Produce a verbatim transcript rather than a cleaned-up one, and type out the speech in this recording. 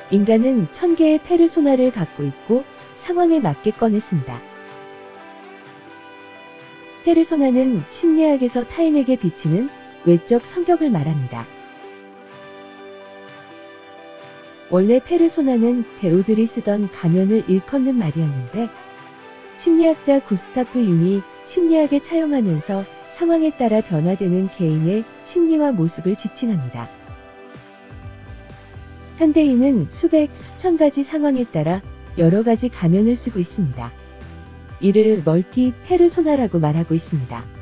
인간은 천 개의 페르소나를 갖고 있고 상황에 맞게 꺼냈습니다. 페르소나는 심리학에서 타인에게 비치는 외적 성격을 말합니다. 원래 페르소나는 배우들이 쓰던 가면을 일컫는 말이었는데 심리학자 구스타프 융이 심리학에 차용하면서 상황에 따라 변화되는 개인의 심리와 모습을 지칭합니다. 현대인은 수백, 수천 가지 상황에 따라 여러 가지 가면을 쓰고 있습니다. 이를 멀티 페르소나라고 말하고 있습니다.